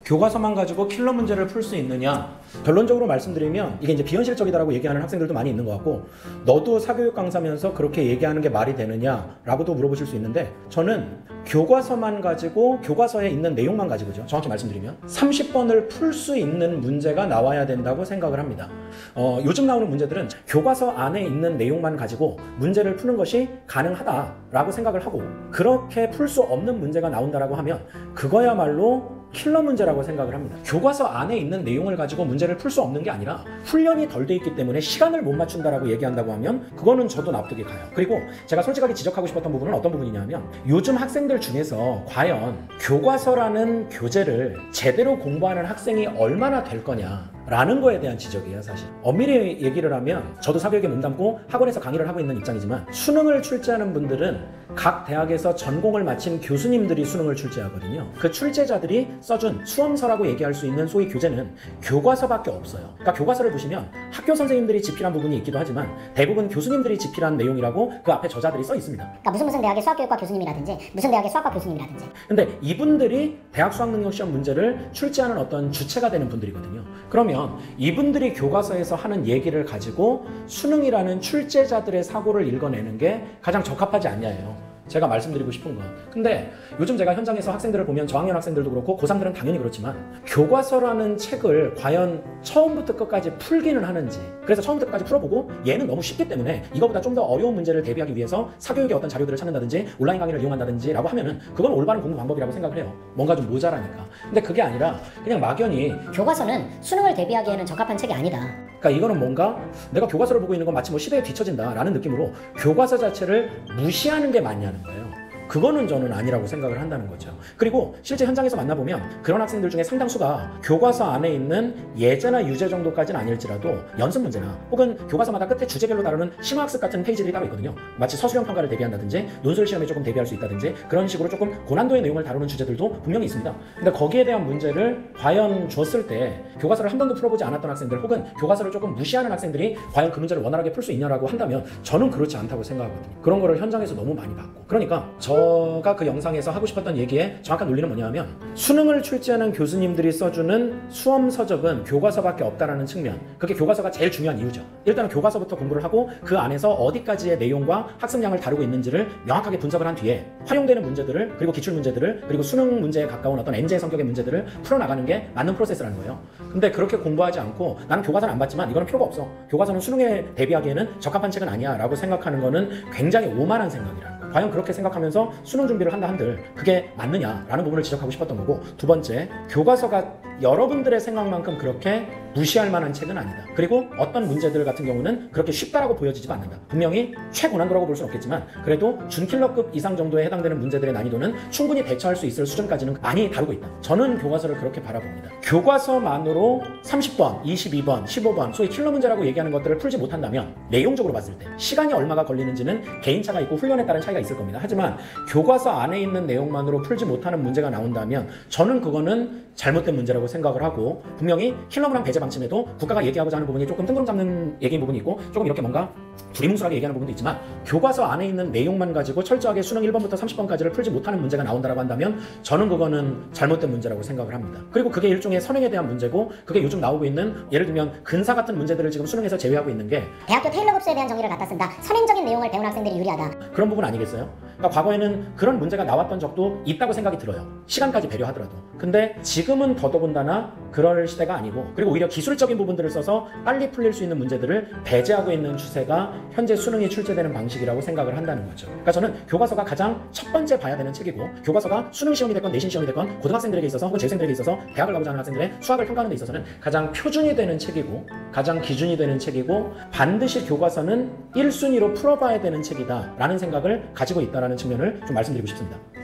교과서만 가지고 킬러 문제를 풀 수 있느냐? 결론적으로 말씀드리면 이게 이제 비현실적이다라고 얘기하는 학생들도 많이 있는 것 같고, 너도 사교육 강사면서 그렇게 얘기하는 게 말이 되느냐라고도 물어보실 수 있는데, 저는 교과서만 가지고, 교과서에 있는 내용만 가지고죠, 정확히 말씀드리면 30번을 풀 수 있는 문제가 나와야 된다고 생각을 합니다. 요즘 나오는 문제들은 교과서 안에 있는 내용만 가지고 문제를 푸는 것이 가능하다라고 생각을 하고, 그렇게 풀 수 없는 문제가 나온다라고 하면 그거야말로 킬러 문제라고 생각을 합니다. 교과서 안에 있는 내용을 가지고 문제를 풀 수 없는 게 아니라 훈련이 덜 돼 있기 때문에 시간을 못 맞춘다라고 얘기한다고 하면 그거는 저도 납득이 가요. 그리고 제가 솔직하게 지적하고 싶었던 부분은 어떤 부분이냐면, 요즘 학생들 중에서 과연 교과서라는 교재를 제대로 공부하는 학생이 얼마나 될 거냐 라는 거에 대한 지적이에요. 사실 엄밀히 얘기를 하면, 저도 사교육에 몸담고 학원에서 강의를 하고 있는 입장이지만, 수능을 출제하는 분들은 각 대학에서 전공을 마친 교수님들이 수능을 출제하거든요. 그 출제자들이 써준 수험서라고 얘기할 수 있는 소위 교재는 교과서밖에 없어요. 그러니까 교과서를 보시면 학교 선생님들이 집필한 부분이 있기도 하지만 대부분 교수님들이 집필한 내용이라고 그 앞에 저자들이 써 있습니다. 그러니까 무슨 대학의 수학교육과 교수님이라든지 무슨 대학의 수학과 교수님이라든지. 근데 이분들이 대학 수학능력시험 문제를 출제하는 어떤 주체가 되는 분들이거든요. 그러면 이분들이 교과서에서 하는 얘기를 가지고 수능이라는 출제자들의 사고를 읽어내는 게 가장 적합하지 않냐예요. 제가 말씀드리고 싶은 건. 근데 요즘 제가 현장에서 학생들을 보면, 저학년 학생들도 그렇고 고3들은 당연히 그렇지만, 교과서라는 책을 과연 처음부터 끝까지 풀기는 하는지, 그래서 처음부터 끝까지 풀어보고 얘는 너무 쉽기 때문에 이거보다 좀 더 어려운 문제를 대비하기 위해서 사교육의 어떤 자료들을 찾는다든지 온라인 강의를 이용한다든지 라고 하면은 그건 올바른 공부 방법이라고 생각을 해요. 뭔가 좀 모자라니까. 근데 그게 아니라 그냥 막연히 교과서는 수능을 대비하기에는 적합한 책이 아니다. 그러니까 이거는 뭔가 내가 교과서를 보고 있는 건 마치 뭐 시대에 뒤처진다 라는 느낌으로 교과서 자체를 무시하는 게 맞냐는 거예요. 그거는 저는 아니라고 생각을 한다는 거죠. 그리고 실제 현장에서 만나보면 그런 학생들 중에 상당수가 교과서 안에 있는 예제나 유제 정도까지는 아닐지라도 연습 문제나 혹은 교과서마다 끝에 주제별로 다루는 심화학습 같은 페이지들이 따로 있거든요. 마치 서술형 평가를 대비한다든지 논술 시험에 조금 대비할 수 있다든지 그런 식으로 조금 고난도의 내용을 다루는 주제들도 분명히 있습니다. 근데 거기에 대한 문제를 과연 줬을 때 교과서를 한 번도 풀어보지 않았던 학생들 혹은 교과서를 조금 무시하는 학생들이 과연 그 문제를 원활하게 풀 수 있냐라고 한다면 저는 그렇지 않다고 생각하거든요. 그런 거를 현장에서 너무 많이 봤고. 그러니까 제가 그 영상에서 하고 싶었던 얘기의 정확한 논리는 뭐냐면, 수능을 출제하는 교수님들이 써주는 수험 서적은 교과서밖에 없다라는 측면, 그게 교과서가 제일 중요한 이유죠. 일단은 교과서부터 공부를 하고 그 안에서 어디까지의 내용과 학습량을 다루고 있는지를 명확하게 분석을 한 뒤에 활용되는 문제들을, 그리고 기출 문제들을, 그리고 수능 문제에 가까운 어떤 N제 성격의 문제들을 풀어나가는 게 맞는 프로세스라는 거예요. 근데 그렇게 공부하지 않고 나는 교과서는 안 봤지만 이거는 필요가 없어, 교과서는 수능에 대비하기에는 적합한 책은 아니야 라고 생각하는 거는 굉장히 오만한 생각이라는 거예요. 과연 그렇게 생각하면서 수능 준비를 한다 한들 그게 맞느냐라는 부분을 지적하고 싶었던 거고, 두 번째, 교과서가 여러분들의 생각만큼 그렇게 무시할 만한 책은 아니다. 그리고 어떤 문제들 같은 경우는 그렇게 쉽다라고 보여지지도 않는다. 분명히 최고난도라고 볼 수는 없겠지만 그래도 준킬러급 이상 정도에 해당되는 문제들의 난이도는 충분히 대처할 수 있을 수준까지는 많이 다루고 있다. 저는 교과서를 그렇게 바라봅니다. 교과서만으로 30번, 22번, 15번 소위 킬러 문제라고 얘기하는 것들을 풀지 못한다면 내용적으로 봤을 때 시간이 얼마가 걸리는지는 개인차가 있고 훈련에 따른 차이가 있을 겁니다. 하지만 교과서 안에 있는 내용만으로 풀지 못하는 문제가 나온다면 저는 그거는 잘못된 문제라고 생각을 하고, 분명히 킬러문항 배제 방침에도 국가가 얘기하고자 하는 부분이 조금 뜬구름 잡는 얘기인 부분이 있고 조금 이렇게 뭔가 두리뭉술하게 얘기하는 부분도 있지만, 교과서 안에 있는 내용만 가지고 철저하게 수능 1번부터 30번까지를 풀지 못하는 문제가 나온다고 한다면 저는 그거는 잘못된 문제라고 생각을 합니다. 그리고 그게 일종의 선행에 대한 문제고, 그게 요즘 나오고 있는 예를 들면 근사 같은 문제들을 지금 수능에서 제외하고 있는 게 대학교 테일러급수에 대한 정의를 갖다 쓴다, 선행적인 내용을 배운 학생들이 유리하다, 그런 부분 아니겠어요? 그러니까 과거에는 그런 문제가 나왔던 적도 있다고 생각이 들어요. 시간까지 배려하더라도. 근데 지금은 더더군다나 그럴 시대가 아니고, 그리고 오히려 기술적인 부분들을 써서 빨리 풀릴 수 있는 문제들을 배제하고 있는 추세가 현재 수능이 출제되는 방식이라고 생각을 한다는 거죠. 그러니까 저는 교과서가 가장 첫 번째 봐야 되는 책이고, 교과서가 수능 시험이 됐건 내신 시험이 됐건 고등학생들에게 있어서 혹은 재수생들에게 있어서 대학을 가고자 하는 학생들의 수학을 평가하는 데 있어서는 가장 표준이 되는 책이고 가장 기준이 되는 책이고, 반드시 교과서는 1순위로 풀어봐야 되는 책이다 라는 생각을 가지고 있다는 측면을 좀 말씀드리고 싶습니다.